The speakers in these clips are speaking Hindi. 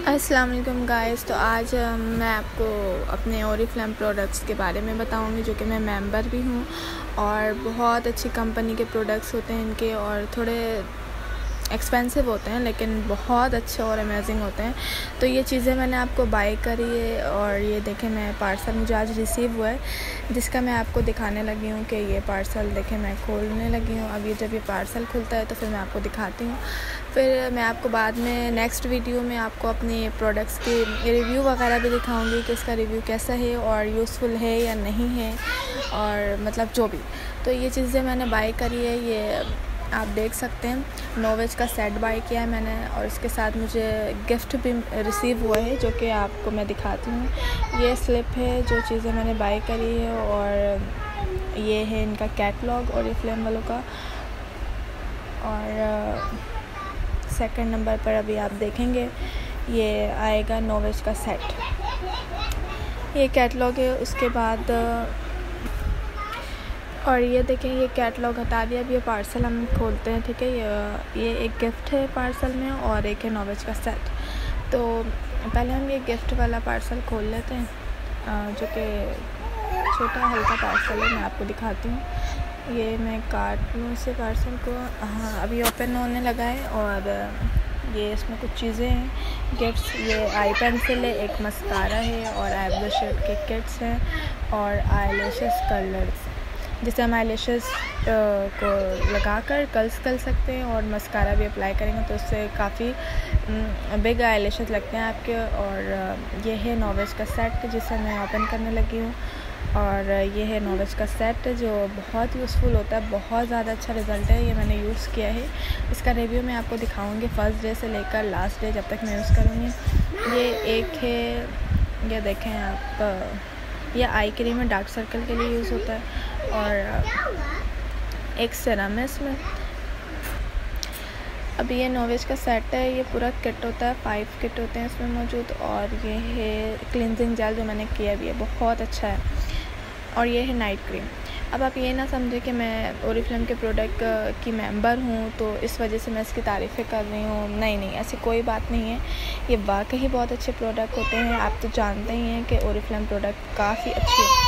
अस्सलाम वालेकुम गाइस। तो आज मैं आपको अपने ओरिफ्लेम प्रोडक्ट्स के बारे में बताऊंगी, जो कि मैं मेंबर भी हूं और बहुत अच्छी कंपनी के प्रोडक्ट्स होते हैं इनके, और थोड़े एक्सपेंसिव होते हैं लेकिन बहुत अच्छे और अमेजिंग होते हैं। तो ये चीज़ें मैंने आपको बाय करी है और ये देखें, मैं पार्सल मुझे आज रिसीव हुआ है जिसका मैं आपको दिखाने लगी हूँ कि ये पार्सल देखें मैं खोलने लगी हूँ। अब ये जब ये पार्सल खुलता है तो फिर मैं आपको दिखाती हूँ, फिर मैं आपको बाद में नेक्स्ट वीडियो में आपको अपने प्रोडक्ट्स के रिव्यू वगैरह भी दिखाऊंगी कि इसका रिव्यू कैसा है और यूज़फुल है या नहीं है, और मतलब जो भी। तो ये चीज़ें मैंने बाय करी है, ये आप देख सकते हैं। नोवेज का सेट बाय किया है मैंने और इसके साथ मुझे गिफ्ट भी रिसीव हुआ है जो कि आपको मैं दिखाती हूँ। ये स्लिप है जो चीज़ें मैंने बाय करी है, और ये है इनका कैटलॉग ओरिफ्लेम वालों का। और सेकंड नंबर पर अभी आप देखेंगे ये आएगा नोवेज का सेट, ये कैटलॉग है। उसके बाद और ये देखें, ये कैटलॉग हटा दिया। अब ये पार्सल हम खोलते हैं, ठीक है। ये एक गिफ्ट है पार्सल में और एक है नोवेज का सेट। तो पहले हम ये गिफ्ट वाला पार्सल खोल लेते हैं, जो कि छोटा हल्का पार्सल है। मैं आपको दिखाती हूँ, ये मैं काट लूँ इसे पार्सल को। हाँ, अभी ओपन होने लगा है और ये इसमें कुछ चीज़ें हैं गिफ्ट्स। ये आई पेंसिल है, एक मस्कारा है और आईब्रो शेड के किट्स हैं और आई लैशेस कलर्स, जिससे हम आई लैशेस को लगाकर कर्ल्स कर सकते हैं और मस्कारा भी अप्लाई करेंगे तो उससे काफ़ी बिग आई लैशेस लगते हैं आपके। और ये है नोवेज का सेट जिसे मैं ओपन करने लगी हूँ, और ये है नोवेज का सेट जो बहुत यूज़फुल होता है, बहुत ज़्यादा अच्छा रिज़ल्ट है। ये मैंने यूज़ किया है, इसका रिव्यू मैं आपको दिखाऊंगी फर्स्ट डे से लेकर लास्ट डे जब तक मैं यूज़ करूँगी। ये एक है, ये देखें आप, यह आई क्रीम है, डार्क सर्कल के लिए यूज़ होता है। और एक सीरम है इसमें। अब ये नोवेज का सेट है, ये पूरा किट होता है, 5 किट होते हैं इसमें मौजूद। और ये है क्लिनजिंग जेल जो मैंने किया भी है, बहुत अच्छा है। और ये है नाइट क्रीम। अब आप ये ना समझे कि मैं ओरिफ्लेम के प्रोडक्ट की मेंबर हूँ तो इस वजह से मैं इसकी तारीफ़ें कर रही हूँ, नहीं, ऐसी कोई बात नहीं है। ये वाकई बहुत अच्छे प्रोडक्ट होते हैं। आप तो जानते ही हैं कि ओरिफ्लेम प्रोडक्ट काफ़ी अच्छी है।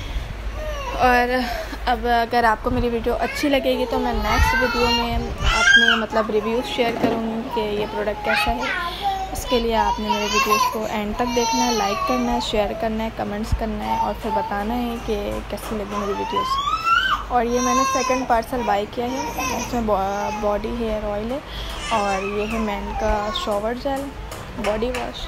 और अब अगर आपको मेरी वीडियो अच्छी लगेगी तो मैं नेक्स्ट वीडियो में अपने मतलब रिव्यूज़ शेयर करूँगी कि ये प्रोडक्ट कैसा है। उसके लिए आपने मेरे वीडियोस को एंड तक देखना है, लाइक करना है, शेयर करना है, कमेंट्स करना है और फिर बताना है कि कैसी लगी मेरी वीडियोस। और ये मैंने सेकंड पार्सल बाय किया है, इसमें बॉडी हेयर ऑयल है और ये है मैन का शॉवर जेल बॉडी वॉश।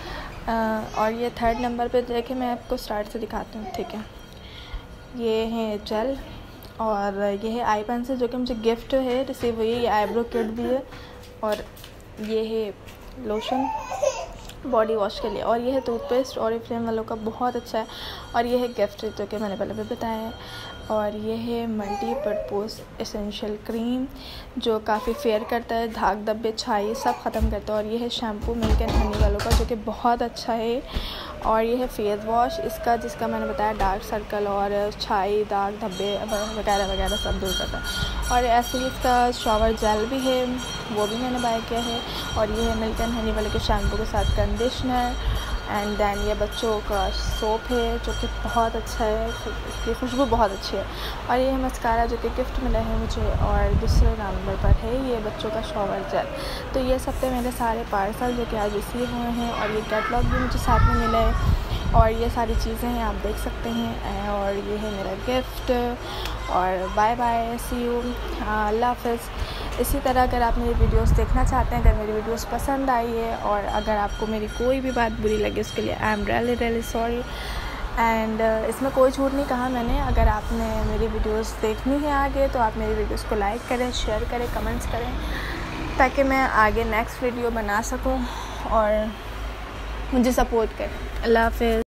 और ये थर्ड नंबर पे देखें, मैं आपको स्टार्ट से दिखाती हूँ, ठीक है। ये है जेल और ये है आई पेंसिल जो कि मुझे गिफ्ट है रिसीव हुई है। ये आईब्रो किट भी है और ये है लोशन बॉडी वॉश के लिए। और ये है टूथपेस्ट ओरिफ्लेम वालों का, बहुत अच्छा है। और ये है गिफ्ट जो कि मैंने पहले भी बताया है। और ये है मल्टीपर्पज़ एसेंशियल क्रीम जो काफ़ी फेयर करता है, दाग धब्बे छाई सब ख़त्म करता है। और ये है शैम्पू मिल्क एंड हनी वालों का जो कि बहुत अच्छा है। और ये है फेस वॉश इसका, जिसका मैंने बताया डार्क सर्कल और छाई दाग धब्बे वगैरह वगैरह सब दूर करता है। और ऐसे ही इसका शॉवर जेल भी है, वो भी मैंने बाय किया है। और ये है मिल्क एंड हनी वाले के शैम्पू के साथ कंडीशनर। एंड दैन ये बच्चों का सोप है जो कि बहुत अच्छा है, इसकी खुशबू बहुत अच्छी है। और ये है मस्कारा जो कि गिफ्ट मिला है मुझे। और दूसरे नंबर पर है ये बच्चों का शॉवर जेल। तो ये सब थे मेरे सारे पार्सल जो कि आज रिसीव हुए हैं, और ये कैटलॉग भी मुझे साथ में मिला है। और ये सारी चीज़ें हैं, आप देख सकते हैं। और ये है मेरा गिफ्ट। और बाय बाय, सी यू, अल्लाह हाफ़िज़। इसी तरह अगर आप मेरी वीडियोस देखना चाहते हैं, अगर मेरी वीडियोस पसंद आई है और अगर आपको मेरी कोई भी बात बुरी लगे उसके लिए I am really sorry. And इसमें कोई झूठ नहीं कहा मैंने। अगर आपने मेरी वीडियोस देखनी है आगे तो आप मेरी वीडियोस को लाइक करें, शेयर करें, कमेंट्स करें ताकि मैं आगे नेक्स्ट वीडियो बना सकूं और मुझे सपोर्ट करें। अल्लाह हाफ़िज़।